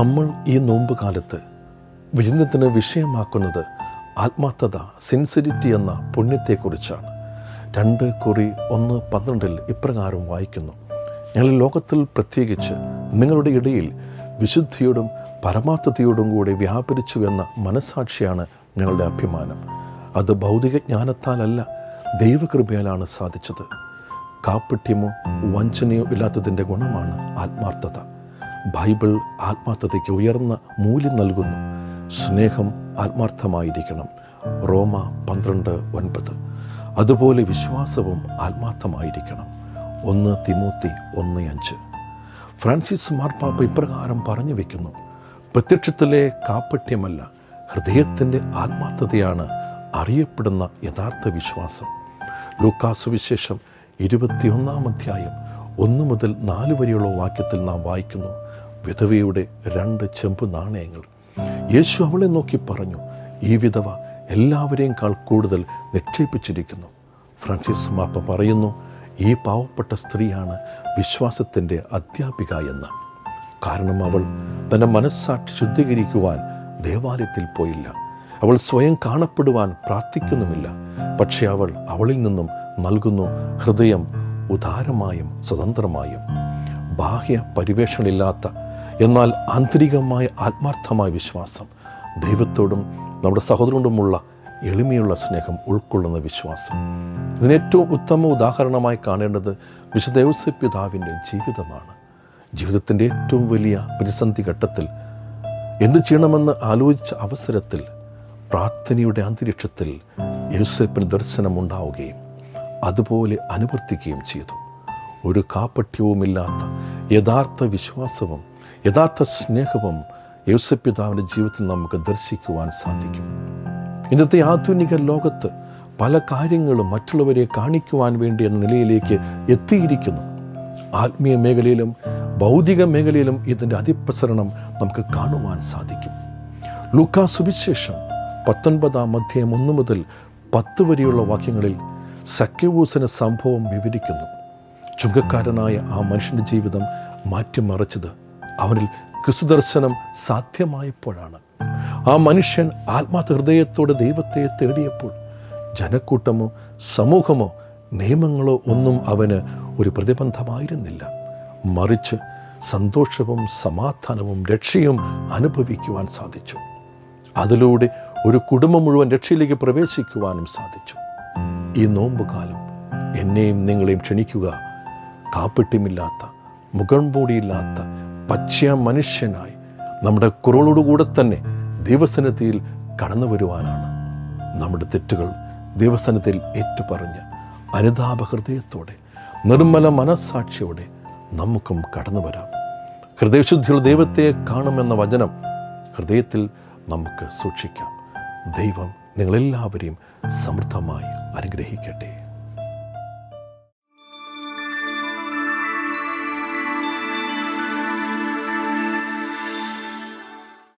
നമ്മൾ ഈ നോമ്പ് കാലത്ത് വിചിന്തനത്തിന് വിഷയമാക്കുന്നത് ആത്മാർത്ഥത, സിൻസിരിറ്റി എന്ന പുണ്യത്തെക്കുറിച്ചാണ്. 2 കൊറി 1:12 ഇപ്രകാരം വായിക്കുന്നു: ഞങ്ങൾ ലോകത്തിൽ പ്രത്യേകിച്ച് നിങ്ങളുടെ ഇടയിൽ വിശുദ്ധിയോടും പരമാർത്ഥതയോടും കൂടി വ്യാപരിച്ചു എന്ന മനസ്സാക്ഷിയാണ് ഞങ്ങളുടെ അഭിമാനം. അത് ഭൗതിക ജ്ഞാനത്താലല്ല, ദൈവകൃപയാലാണ് സാധിച്ചത്. കാപ്പട്യമോ വഞ്ചനയോ ഇല്ലാത്തതിൻ്റെ ഗുണമാണ് ആത്മാർത്ഥത. ബൈബിൾ ആത്മാർത്ഥതയ്ക്ക് ഉയർന്ന മൂല്യം നൽകുന്നു. സ്നേഹം ആത്മാർത്ഥമായിരിക്കണം, റോമ 12:9. അതുപോലെ വിശ്വാസവും ആത്മാർത്ഥമായിരിക്കണം, 1 തിമോത്തി 1:5. ഫ്രാൻസിസ് മാർപ്പാപ്പ ഇപ്രകാരം പറഞ്ഞു വയ്ക്കുന്നു: പ്രത്യക്ഷത്തിലെ കാപ്പട്യമല്ല, ഹൃദയത്തിൻ്റെ ആത്മാർത്ഥതയാണ് അറിയപ്പെടുന്ന യഥാർത്ഥ വിശ്വാസം. ലൂക്കാസ് സുവിശേഷം 21-ാം അധ്യായം 1 മുതൽ 4 വരെയുള്ള വാക്യത്തിൽ നാം വായിക്കുന്നു: വിധവയുടെ 2 ചെമ്പ് നാണയങ്ങൾ. യേശു അവളെ നോക്കി പറഞ്ഞു: ഈ വിധവ എല്ലാവരെയും കൂടുതൽ നിക്ഷേപിച്ചിരിക്കുന്നു. ഫ്രാൻസിസ് മാപ്പ പറയുന്നു, ഈ പാവപ്പെട്ട സ്ത്രീയാണ് വിശ്വാസത്തിൻ്റെ അധ്യാപിക എന്ന്. കാരണം അവൾ തൻ്റെ മനസ്സാക്ഷി ശുദ്ധീകരിക്കുവാൻ ദേവാലയത്തിൽ പോയില്ല. അവൾ സ്വയം കാണപ്പെടുവാൻ പ്രാർത്ഥിക്കുന്നുമില്ല. പക്ഷെ അവൾ അവളിൽ നിന്നും നൽകുന്നു, ഹൃദയം ഉദാരമായും സ്വതന്ത്രമായും. ബാഹ്യ പരിവേഷണില്ലാത്ത എന്നാൽ ആന്തരികമായ ആത്മാർത്ഥമായ വിശ്വാസം, ദൈവത്തോടും നമ്മുടെ സഹോദരനോടുമുള്ള എളിമയുള്ള സ്നേഹം ഉൾക്കൊള്ളുന്ന വിശ്വാസം. ഇതിനേറ്റവും ഉത്തമ ഉദാഹരണമായി കാണേണ്ടത് വിശുദ്ധ യൗസേപ്പ് പിതാവിൻ്റെ ജീവിതമാണ്. ജീവിതത്തിൻ്റെ ഏറ്റവും വലിയ പ്രതിസന്ധി ഘട്ടത്തിൽ എന്ത് ചെയ്യണമെന്ന് ആലോചിച്ച അവസരത്തിൽ പ്രാർത്ഥനയുടെ അന്തരീക്ഷത്തിൽ യൗസേപ്പിന് ദർശനമുണ്ടാവുകയും അതുപോലെ അനുവർത്തിക്കുകയും ചെയ്തു. ഒരു കാപ്പട്യവുമില്ലാത്ത യഥാർത്ഥ വിശ്വാസവും യഥാർത്ഥ സ്നേഹവും യൗസേപ്പ് പിതാവിൻ്റെ ജീവിതത്തിൽ നമുക്ക് ദർശിക്കുവാൻ സാധിക്കും. ഇന്നത്തെ ആധുനിക ലോകത്ത് പല കാര്യങ്ങളും മറ്റുള്ളവരെ കാണിക്കുവാൻ വേണ്ടി എന്ന നിലയിലേക്ക് എത്തിയിരിക്കുന്നു. ആത്മീയ മേഖലയിലും ഭൗതിക മേഖലയിലും ഇതിൻ്റെ അതിപ്രസരണം നമുക്ക് കാണുവാൻ സാധിക്കും. ലൂക്കാസ് സുവിശേഷം 19-ാം അധ്യായം 1 മുതൽ 10 വരെയുള്ള വാക്യങ്ങളിൽ സക്കേവൂസിന് സംഭവം വിവരിക്കുന്നു. ചുങ്കക്കാരനായ ആ മനുഷ്യൻ്റെ ജീവിതം മാറ്റിമറിച്ചത് അവനിൽ ക്രിസ്തുദർശനം സാധ്യമായപ്പോഴാണ്. ആ മനുഷ്യൻ ആത്മാർത്ഥ ഹൃദയത്തോടെ ദൈവത്തെ തേടിയപ്പോൾ ജനക്കൂട്ടമോ സമൂഹമോ നിയമങ്ങളോ ഒന്നും അവന് ഒരു പ്രതിബന്ധമായിരുന്നില്ല. മറിച്ച് സന്തോഷവും സമാധാനവും രക്ഷയും അനുഭവിക്കുവാൻ സാധിച്ചു. അതിലൂടെ ഒരു കുടുംബം മുഴുവൻ രക്ഷയിലേക്ക് പ്രവേശിക്കുവാനും സാധിച്ചു. ഈ നോമ്പുകാലം എന്നെയും നിങ്ങളെയും ക്ഷണിക്കുക, കാപ്പട്യമില്ലാത്ത, മുഖംമൂടിയില്ലാത്ത പച്ചയ മനുഷ്യനായി നമ്മുടെ കുറവോടുകൂടെ തന്നെ ദൈവസന്നിധിയിൽ കടന്നു വരുവാനാണ്. നമ്മുടെ തെറ്റുകൾ ദൈവസന്നിധിയിൽ ഏറ്റുപറഞ്ഞ് അനുതാപ ഹൃദയത്തോടെ നിർമ്മല മനസ്സാക്ഷിയോടെ നമുക്കും കടന്നു വരാം. ഹൃദയശുദ്ധിയുള്ള ദൈവത്തെ കാണുമെന്ന വചനം ഹൃദയത്തിൽ നമുക്ക് സൂക്ഷിക്കാം. ദൈവം നിങ്ങളെല്ലാവരെയും സമൃദ്ധമായി അനുഗ്രഹിക്കട്ടെ.